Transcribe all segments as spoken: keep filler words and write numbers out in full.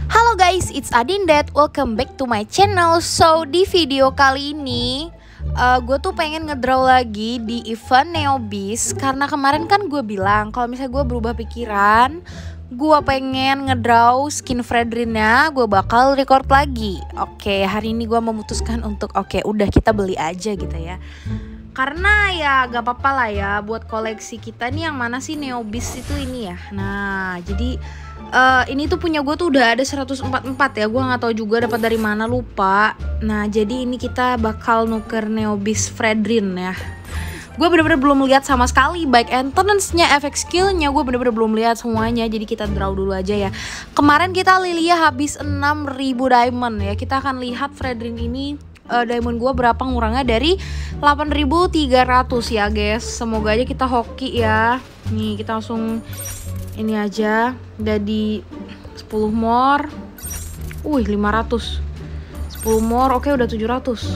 Halo guys, it's Adindet. Welcome back to my channel. So di video kali ini uh, gue tuh pengen ngedraw lagi di event Neobis. Karena kemarin kan gue bilang kalau misalnya gue berubah pikiran, gue pengen ngedraw skin Fredrin-nya, gue bakal record lagi. Oke, hari ini gue memutuskan untuk oke udah kita beli aja gitu ya. Karena ya gak apa-apa lah ya buat koleksi kita nih, yang mana sih Neobis itu ini ya. Nah jadi Uh, ini tuh punya gue tuh udah ada seratus empat puluh empat ya. Gue gak tahu juga dapat dari mana, lupa. Nah jadi ini kita bakal nuker Neobis Fredrin ya. Gue bener-bener belum lihat sama sekali baik entrance-nya, efek skill-nya. Gue bener-bener belum lihat semuanya. Jadi kita draw dulu aja ya. Kemarin kita Lilia habis enam ribu diamond ya. Kita akan lihat Fredrin ini uh, diamond gue berapa ngurangnya dari delapan ribu tiga ratus ya guys. Semoga aja kita hoki ya. Nih kita langsung ini aja, jadi sepuluh more. Wih, lima ratus. sepuluh more, oke udah tujuh ratus.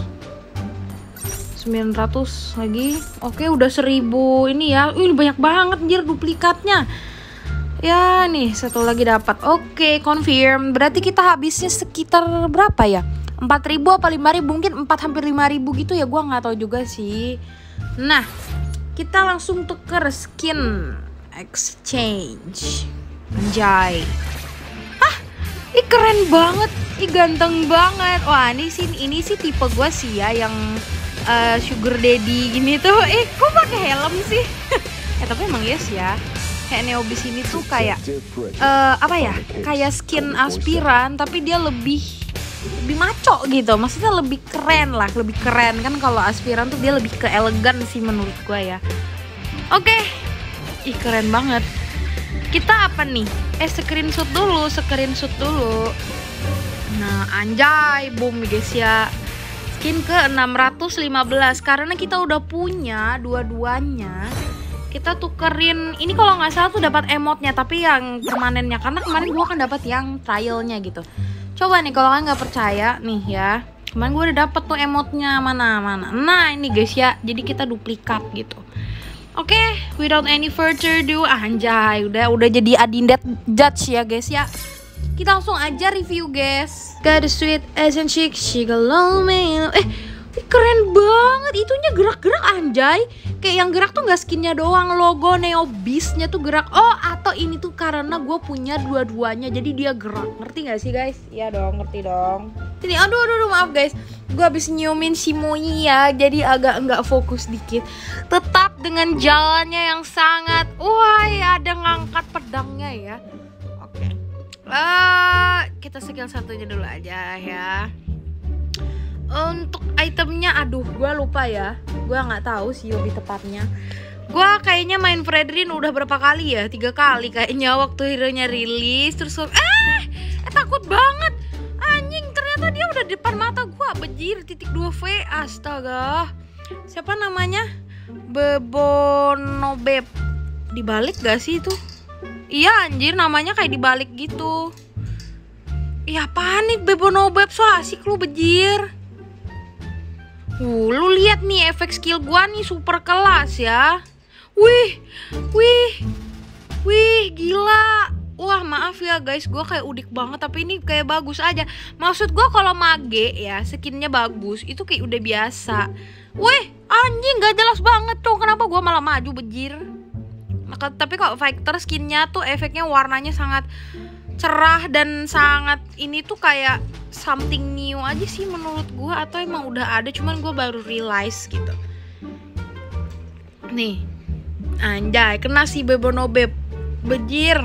sembilan ratus lagi. Oke, udah seribu ini ya. Wih, banyak banget anjir duplikatnya. Ya, nih satu lagi dapat. Oke, confirm. Berarti kita habisnya sekitar berapa ya? empat ribu apa lima ribu? Mungkin empat hampir lima ribu gitu ya. Gua nggak tahu juga sih. Nah, kita langsung tuker skin exchange. Anjay. Hah, ih keren banget, ih ganteng banget. Wah ini sih ini sih tipe gue sih ya, yang uh, sugar daddy gini tuh. Eh kok pakai helm sih? Eh tapi emang yes ya, kayak Neobis ini tuh kayak uh, apa ya, kayak skin aspiran tapi dia lebih lebih maco gitu. Maksudnya lebih keren lah, lebih keren kan. Kalau aspiran tuh dia lebih ke elegan sih menurut gue ya. Oke okay. Ih keren banget. Kita apa nih? Eh screenshot dulu, screenshot dulu. Nah anjay, boom guys ya. Skin ke enam ratus lima belas. Karena kita udah punya dua-duanya, kita tukerin. Ini kalau nggak salah tuh dapat emotnya, tapi yang permanennya. Karena kemarin gua kan dapat yang trialnya gitu. Coba nih kalau kalian nggak percaya nih ya. Kemarin gua udah dapet tuh emotnya, mana-mana. Nah ini guys ya, jadi kita duplikat gitu. Oke, okay, without any further ado, anjay, udah udah jadi Adindet judge ya guys ya. Kita langsung aja review guys. Got a sweet as and chic, she galore me. Eh, keren banget, itunya gerak-gerak anjay. Kayak yang gerak tuh nggak skinnya doang, logo Neobisnya tuh gerak. Oh, atau ini tuh karena gue punya dua-duanya, jadi dia gerak. Ngerti nggak sih guys? Iya dong, ngerti dong. Ini, aduh, aduh, aduh, maaf guys. Gue habis nyiumin si Moi ya, jadi agak nggak fokus dikit. Tetap dengan jalannya yang sangat, wah ya, ada ngangkat pedangnya ya. Oke, okay. uh, kita skill satunya dulu aja ya. Untuk itemnya, aduh, gue lupa ya. Gue nggak tahu sih lebih tepatnya. Gue kayaknya main Fredrin udah berapa kali ya? Tiga kali kayaknya waktu hero-nya rilis. Terus eh, eh takut banget. Anjing, ternyata dia udah di depan mata gue. Bejir, titik dua V. Astaga. Siapa namanya? Bebonobeb. Dibalik gak sih itu? Iya anjir, namanya kayak dibalik gitu. Iya panik Bebonobeb, so asik lu bejir. Uh, lu lihat nih efek skill gua nih super kelas ya. Wih, wih, wih, gila. Wah maaf ya guys, gua kayak udik banget tapi ini kayak bagus aja. Maksud gua kalau mage ya skinnya bagus, itu kayak udah biasa. Wih, anjing gak jelas banget tuh. Kenapa gua malah maju bejir? Maka, tapi kalau fighter skinnya tuh efeknya warnanya sangat cerah dan sangat ini tuh kayak something new aja sih menurut gue, atau emang udah ada cuman gue baru realize gitu. Nih anjay, kena si Bebonobeb bejir.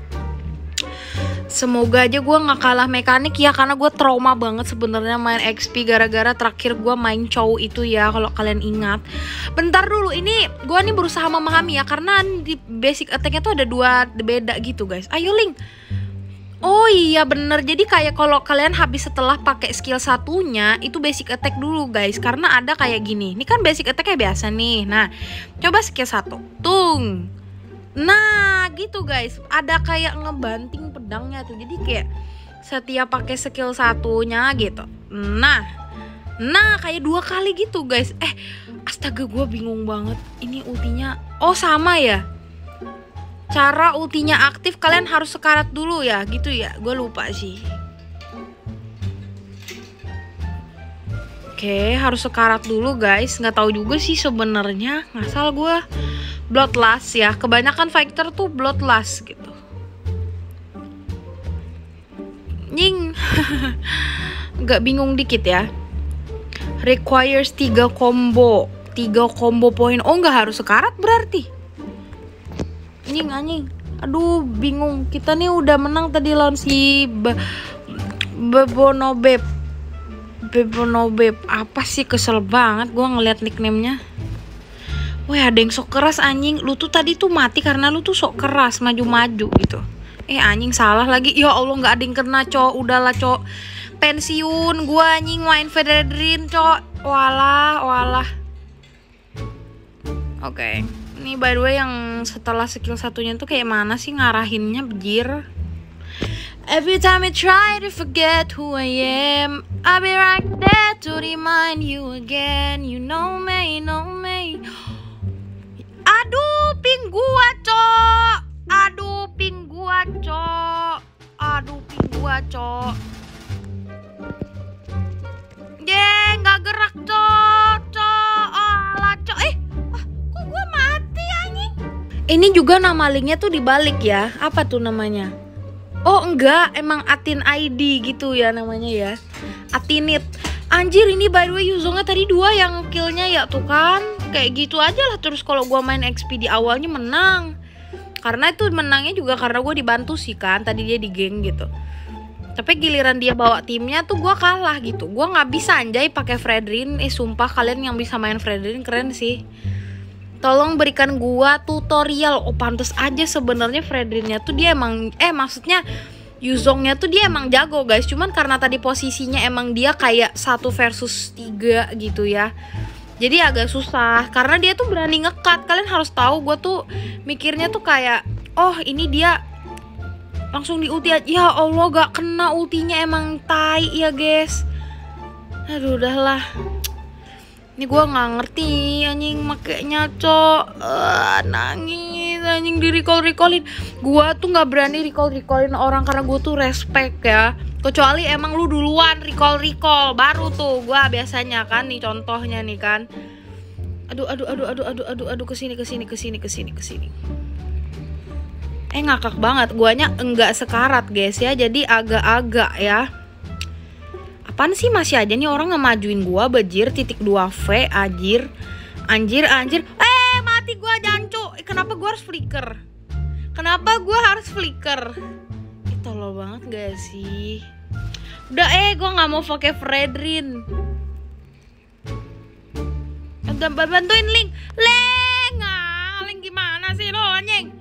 Semoga aja gue nggak kalah mekanik ya, karena gue trauma banget sebenarnya main X P gara-gara terakhir gue main cow itu ya, kalau kalian ingat. Bentar dulu, ini gue nih berusaha memahami ya, karena di basic attack-nya tuh ada dua beda gitu guys. Ayo Link. Oh iya bener, jadi kayak kalau kalian habis setelah pakai skill satunya itu basic attack dulu guys. Karena ada kayak gini, ini kan basic attack-nya biasa nih. Nah coba skill satu, tung. Nah gitu guys, ada kayak ngebanting pedangnya tuh. Jadi kayak setiap pakai skill satunya gitu. Nah, nah kayak dua kali gitu guys. Eh astaga, gue bingung banget. Ini ultinya, oh sama ya. Cara ultinya aktif kalian harus sekarat dulu ya, gitu ya. Gue lupa sih. Oke, harus sekarat dulu guys. Nggak tahu juga sih sebenarnya. Ngasal gue bloodlust ya. Kebanyakan fighter tuh bloodlust gitu. Nying. Nggak bingung dikit ya. Requires tiga combo. tiga combo poin. Oh, nggak harus sekarat berarti. Nying anjing. Aduh, bingung. Kita nih udah menang tadi lawan si Bebonobeb. Bebonobeb, apa sih, kesel banget gue ngeliat nickname-nya. Wah, ada yang sok keras anjing. Lu tuh tadi tuh mati karena lu tuh sok keras maju-maju gitu. Eh anjing salah lagi. Ya Allah, nggak ada yang kena, cok. Udahlah, cok. Pensiun gue anjing main Federin, cok. Walah, walah. Oke. Okay. Ini by the way yang setelah skill satunya tuh kayak mana sih ngarahinnya, bejir. Every time I try to forget who I am, I'll be right there to remind you again. You know me, know me. Aduh, ping gua, cok. Aduh, ping gua, cok. Aduh, ping gua, cok. Deh, nggak gerak, cok. Cok, alah, cok. Eh, ah, kok gua mati, anjing? Ini juga nama linknya tuh dibalik ya. Apa tuh namanya? Oh enggak, emang Atin I D gitu ya namanya ya. Atinit. Anjir, ini by the way Yuzongnya tadi dua yang killnya ya tuh kan. Kayak gitu aja lah terus kalau gue main X P di awalnya menang. Karena itu menangnya juga karena gue dibantu sih kan. Tadi dia di geng gitu. Tapi giliran dia bawa timnya tuh gue kalah gitu. Gue gak bisa anjay pakai Fredrin. Eh sumpah kalian yang bisa main Fredrin keren sih. Tolong berikan gua tutorial. Oh pantes aja sebenarnya Fredrinnya tuh dia emang eh maksudnya Yuzongnya tuh dia emang jago guys. Cuman karena tadi posisinya emang dia kayak satu versus tiga gitu ya. Jadi agak susah karena dia tuh berani ngekat. Kalian harus tahu gua tuh mikirnya tuh kayak oh ini dia langsung di ulti aja. Ya Allah gak kena ultinya, emang tai ya guys. Aduh udahlah. Ini gue gak ngerti anjing makainya, cok. uh, Nangis anjing di recall-recallin. Gue tuh gak berani recall-recallin orang karena gue tuh respect ya. Kecuali emang lu duluan recall-recall, baru tuh gue biasanya kan. Nih contohnya nih kan. Aduh aduh aduh aduh aduh aduh aduh kesini kesini kesini kesini kesini. Eh ngakak banget. Guanya enggak sekarat guys ya. Jadi agak-agak ya. Apaan sih masih aja nih orang ngemajuin gua, bajir. Titik dua V, anjir. Anjir, anjir. Eh, mati gua, jancu. Eh, kenapa gua harus flicker? Kenapa gua harus flicker? Eh, tolol banget gak sih? Udah eh, gua gak mau pakai Fredrin. Udah bantuin Link. Link, ah, Link gimana sih lo, anjing?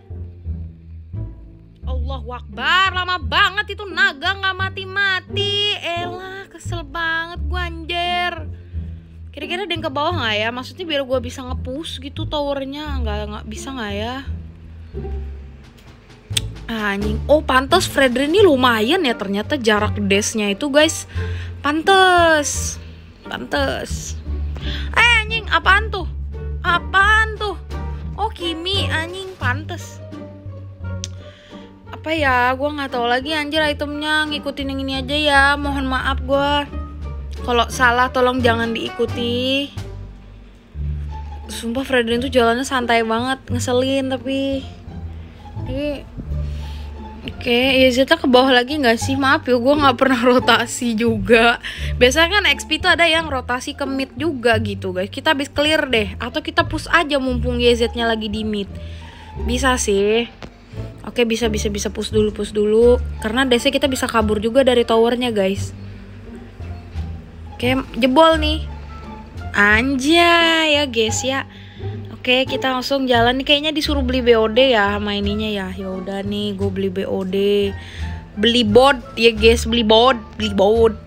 Allahu Akbar, lama banget itu naga gak mati-mati. Elah, kesel banget gue anjir. Kira-kira ada yang ke bawah gak ya? Maksudnya biar gue bisa nge-push gitu towernya. Gak, gak bisa gak ya? Anjing. Oh pantes Fredrin ini lumayan ya. Ternyata jarak dashnya itu guys. Pantes. Pantes. Eh anjing, apaan tuh? Apaan tuh? Oh Kimi, anjing, pantes. Apa ya, gue nggak tahu lagi anjir itemnya. Ngikutin yang ini aja ya, mohon maaf gue kalau salah, tolong jangan diikuti. Sumpah Fredrin tuh jalannya santai banget, ngeselin tapi ini oke. Okay, ya Zeta ke bawah lagi nggak sih? Maaf ya, gue nggak pernah rotasi juga. Biasanya kan X P tuh ada yang rotasi ke mid juga gitu guys. Kita habis clear deh, atau kita push aja mumpung Y Z-nya lagi di mid. Bisa sih. Oke, bisa bisa bisa push dulu, push dulu. Karena D C kita bisa kabur juga dari towernya, guys. Oke, jebol nih. Anjay ya, guys ya. Oke, kita langsung jalan nih. Kayaknya disuruh beli B O D ya sama ininya ya. Ya udah nih, gue beli B O D. Beli bot ya, guys, beli bot, beli bot.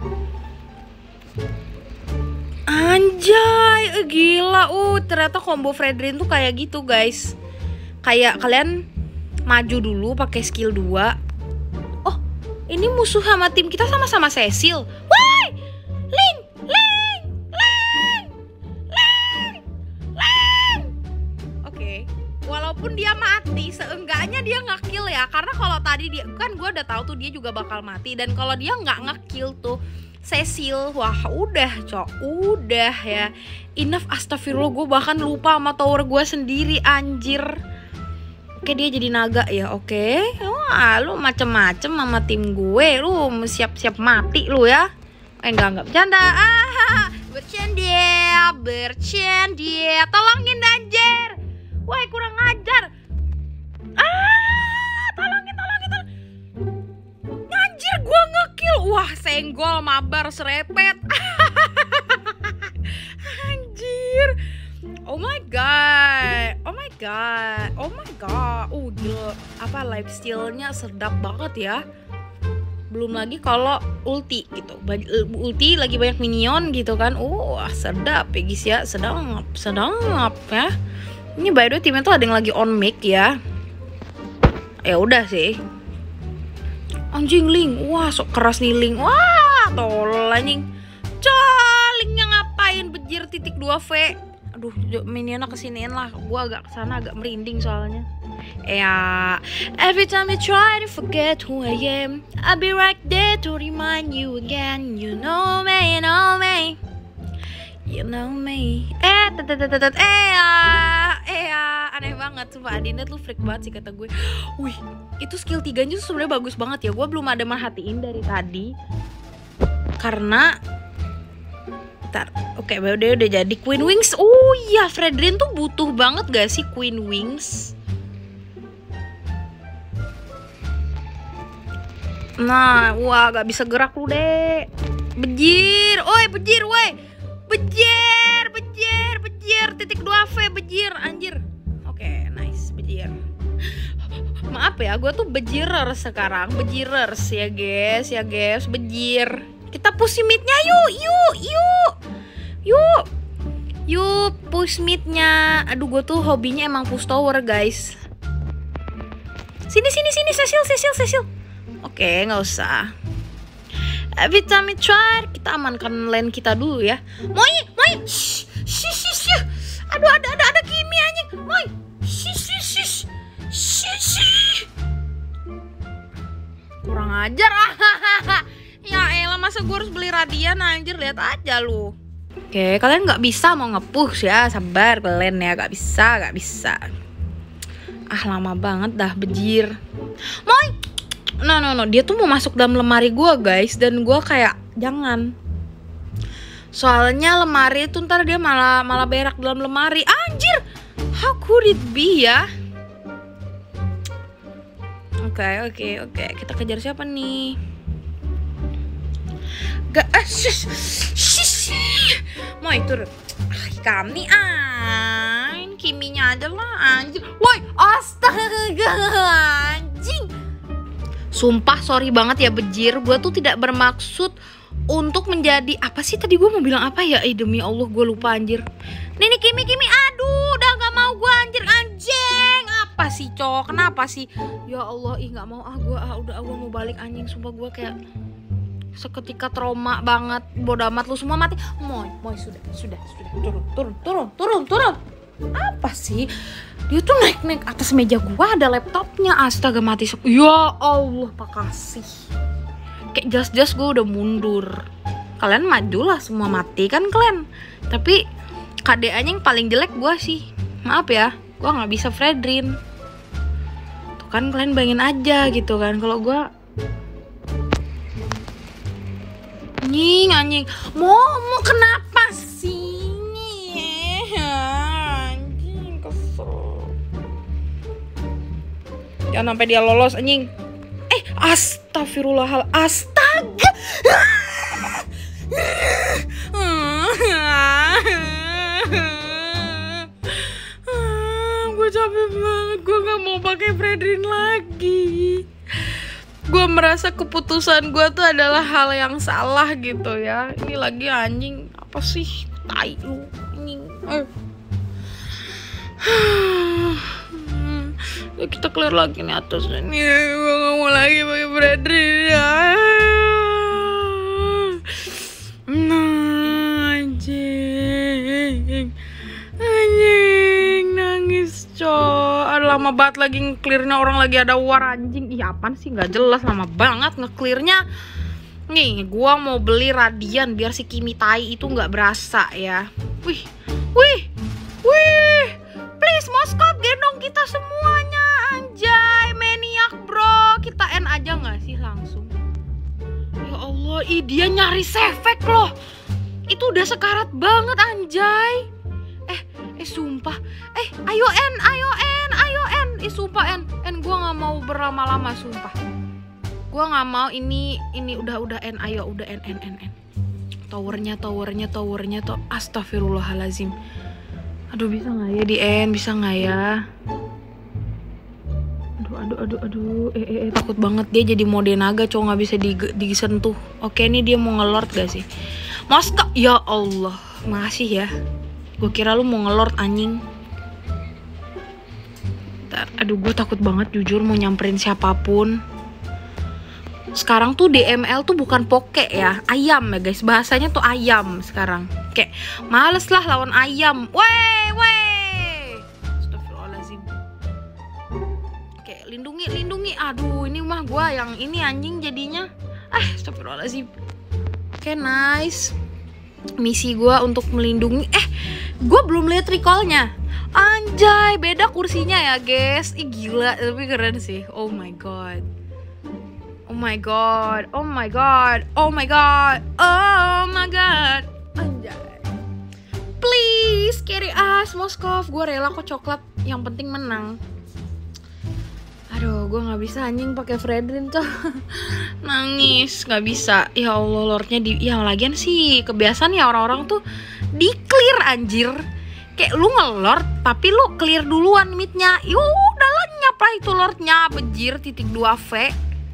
Anjay, gila. Uh, ternyata combo Fredrin tuh kayak gitu, guys. Kayak kalian maju dulu pakai skill dua. Oh, ini musuh sama tim kita sama-sama Cecil. Woi! Link, Link, Link, Link, Link. Oke, walaupun dia mati, seenggaknya dia nggak kill ya, karena kalau tadi dia kan gue udah tahu tuh dia juga bakal mati, dan kalau dia nggak ngekill tuh Cecil, wah udah cok, udah ya enough. Astagfirullah, gue bahkan lupa sama tower gue sendiri anjir. Oke, dia jadi naga ya, oke. Wah, lu macem-macem sama tim gue, lu siap-siap mati lu ya. Eh enggak, enggak bercanda. Ah, bercanda, bercanda. Tolongin anjir. Wah, kurang ajar. Ah, tolongin, tolongin, tolongin. Anjir, gue ngekill. Wah, senggol, mabar, serepet. Anjir. Oh my god, oh my god, oh my god. Uh, gila, apa lifestyle-nya sedap banget ya. Belum lagi kalau ulti gitu, ulti lagi banyak minion gitu kan. Uh, sedap ya guys ya, sedap, sedap ya. Ini by the way timnya tuh ada yang lagi on mic ya. Ya udah sih. Anjing Ling, wah sok keras nih Ling. Wah, tolol anjing. Colingnya ngapain bejir titik dua V. Aduh, minionnya kesiniin lah. Gua agak kesana agak merinding soalnya. Ya, every time I try to forget who I am, I'll be right there to remind you again. You know me, you know me, you know me. Eh, tetetetet, eh ya, eh ya, aneh banget. Sumpah Adinda tuh freak banget sih kata gue. Wih, itu skill tiganya tuh sebenarnya bagus banget ya. Gue belum ada merhatiin dari tadi. Karena Bentar. Oke, okay, udah udah jadi Queen Wings. Oh iya, Fredrin tuh butuh banget gak sih Queen Wings? Nah, wah gak bisa gerak lu deh. Bejir, oi bejir, woi. Bejir, bejir, bejir. Titik dua V, bejir, anjir. Oke, okay, nice, bejir. Maaf ya, gue tuh bejirer sekarang. Bejirers ya guys, ya guys, bejir. Kita push midnya yuk, yuk, yuk, yuk, yuk push midnya. Aduh, gue tuh hobinya emang push tower guys. Sini, sini, sini, Cecil, Cecil, Cecil. Oke, nggak usah. Every time we try, kita amankan lane kita dulu ya. Moi, moi, shh, shh, shh, shh. Aduh, ada, ada, ada Kimi anjing. Moi, shh, shh, shh, shh, shh. Kurang ajar, ah. Ya elah, masa gue harus beli radian anjir, lihat aja lu. Oke, kalian nggak bisa mau nge-push ya, sabar kalian ya, nggak bisa, nggak bisa. Ah, lama banget dah bejir. Moi, no no no, dia tuh mau masuk dalam lemari gue guys, dan gue kayak jangan. Soalnya lemari itu ntar dia malah malah berak dalam lemari, anjir. How could it be ya? Oke oke oke, kita kejar siapa nih? Gak, ah, shush, shush, mau itu kami ah, Kiminya aja lah anjing. Woi, astaga anjing. Sumpah sorry banget ya bejir, gue tuh tidak bermaksud untuk menjadi apa sih tadi gue mau bilang apa ya? Eh demi Allah gue lupa anjir. Nih nih Kimi Kimi, aduh udah gak mau gue anjir, anjing. Apa sih cok? Kenapa sih? Ya Allah, ih nggak mau ah gue ah udah gue mau balik anjing. Sumpah gue kayak seketika trauma banget. Bodoh amat lu semua mati. Moy, moy sudah, sudah, sudah. Turun, turun, turun, turun, turun. Apa sih? Dia tuh naik-naik atas meja gua, ada laptopnya. Astaga mati. Ya Allah, makasih. Kayak jas-jas gua udah mundur. Kalian maju lah semua mati kan kalian. Tapi K D A-nya yang paling jelek gua sih. Maaf ya, gua nggak bisa Fredrin. Tuh kan kalian bayangin aja gitu kan. Kalau gua anjing, anjing. Mau, mau kenapa sih? Anjing, kesel. Jangan sampai dia lolos, anjing. Eh, astagfirullahal. Astaga. Gue capek banget. Gue gak mau pakai Fredrin lagi. Gue merasa keputusan gue tuh adalah hal yang salah gitu ya. Ini lagi anjing, apa sih? Tai lu, anjing. Eh. Ya, kita clear lagi nih atas ini. Gue gak mau lagi pakai Fredrin ya. Nah, anjing. Anjing, nangis cok. lama banget lagi nge-clearnya, orang lagi ada war anjing. Ih apaan sih, nggak jelas, lama banget nge-clearnya. Nih gua mau beli radian biar si Kimi tai itu nggak berasa ya. Wih, wih, wih, please Moskop gendong kita semuanya, anjay, maniak bro. Kita end aja nggak sih langsung? Ya Allah, ih dia nyari sefek loh. Itu udah sekarat banget anjay. Eh, eh sumpah. Eh, ayo N, ayo N, ayo N. Eh sumpah N, N gue nggak mau berlama-lama sumpah. Gue nggak mau ini ini udah udah N, ayo udah N N N N. Towernya, towernya, towernya to. Astagfirullahalazim. Aduh bisa nggak ya di N, bisa nggak ya? Aduh, aduh, aduh, aduh. Eh, eh, eh, takut banget dia jadi mode naga, cowok nggak bisa disentuh. Oke, ini dia mau ngelord gak sih? Moskop, ya Allah, makasih ya. Gue kira lu mau ngelord anjing. Bentar, aduh gue takut banget jujur mau nyamperin siapapun. Sekarang tuh D M L tuh bukan poke ya, ayam ya guys, bahasanya tuh ayam sekarang. Kayak males lah lawan ayam. Weh, weh. Astagfirullahaladzim. Kayak lindungi, lindungi. Aduh ini mah gue yang ini anjing jadinya. Ah, astagfirullahaladzim. Oke, okay, nice. Misi gue untuk melindungi. Eh, gue belum lihat recallnya. Anjay, beda kursinya ya guys. Ih gila, tapi keren sih. Oh my god. Oh my god. Oh my god. Oh my god. Oh my god. Anjay. Please carry us Moskov. Gue rela kok coklat. Yang penting menang. Aduh, gue nggak bisa anjing pakai Fredrin tuh. Nangis, nggak bisa. Ya Allah, lordnya di. Ya lagian sih kebiasaan ya orang-orang tuh di clear anjir. Kayak lu ngelord tapi lu clear duluan midnya. Yo udah lenyap lah itu lordnya, bejir titik dua V.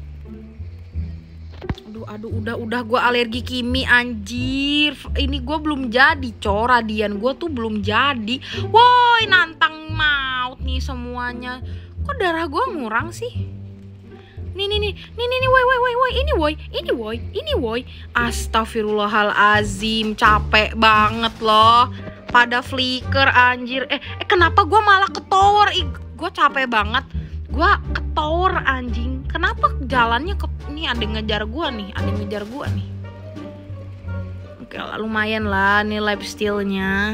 Aduh, aduh, udah, udah gue alergi Kimi anjir. Ini gue belum jadi, co, radian gue tuh belum jadi. Woi, nantang maut nih semuanya. Kok darah gue ngurang sih? Nih, nih, nih, nih, nih, nih, woi, woi, woi, woi, ini woi, ini woi, ini woi. Astagfirullahalazim, capek banget loh. Pada flicker anjir. Eh, eh kenapa gue malah ke tower? Ih, gue capek banget. Gue ke tower anjing. Kenapa jalannya ke ini ada yang ngejar gue nih, ada yang ngejar gue nih. Oke lah, lumayan lah nih lifestyle-nya.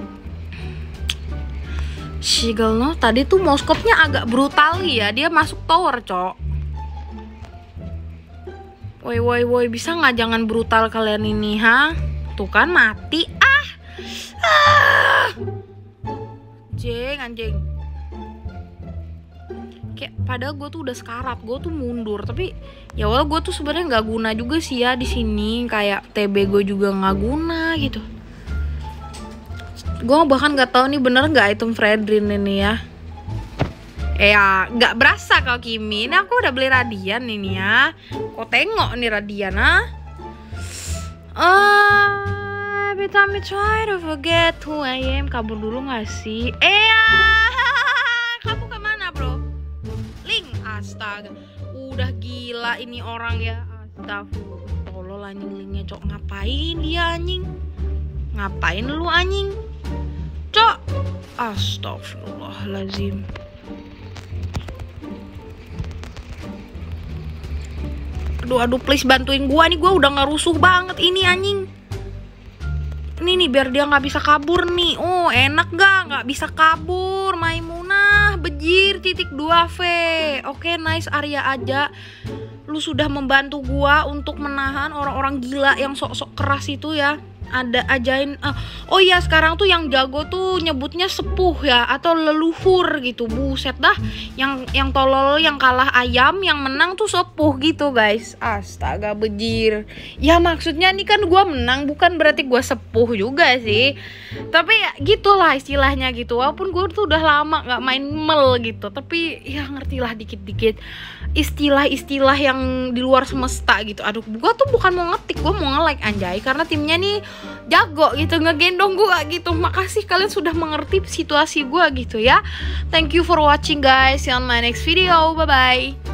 Shigel no, tadi tuh Moskopnya agak brutal ya. Dia masuk tower, cok. Woi, woi, woi, bisa nggak jangan brutal kalian ini, ha? Tuh kan mati. Ah, ah, jeng, anjing. Kayak padahal gue tuh udah sekarat, gue tuh mundur. Tapi ya walau gue tuh sebenarnya nggak guna juga sih ya di sini. Kayak T B gue juga nggak guna gitu. Gue bahkan nggak tahu nih bener nggak item Fredrin ini ya. Eh ya nggak berasa kalau Kimi. Ini aku udah beli radian ini ya. Kok tengok nih radian ah. Ah, every time I try to forget who I am. Kabur dulu nggak sih? Eh ya. Kamu kemana bro? Link, astaga. Udah gila ini orang ya. Astagfirullah. Tolol anjing linknya cok. Ngapain dia anjing? Ngapain lu anjing? Cok. Astagfirullahalazim. Aduh, aduh, please bantuin gua nih, gua udah ngerusuh banget ini anjing. Ini nih biar dia nggak bisa kabur nih. Oh enak gak? Nggak bisa kabur. Maimunah bejir titik dua V. Oke, nice Arya aja. Lu sudah membantu gua untuk menahan orang-orang gila yang sok-sok keras itu ya. Ada ajain uh, oh iya sekarang tuh yang jago tuh nyebutnya sepuh ya atau leluhur gitu. Buset dah, yang yang tolol yang kalah ayam, yang menang tuh sepuh gitu guys. Astaga bejir. Ya maksudnya nih kan gue menang bukan berarti gue sepuh juga sih. Tapi ya gitulah istilahnya gitu. Walaupun gue tuh udah lama gak main mel gitu, tapi ya ngertilah dikit-dikit istilah-istilah yang di luar semesta gitu. Aduh, gue tuh bukan mau ngetik, gue mau nge-like anjay karena timnya nih jago gitu, ngegendong gue gitu. Makasih kalian sudah mengerti situasi gue gitu ya. Thank you for watching guys. See you on my next video. Bye bye.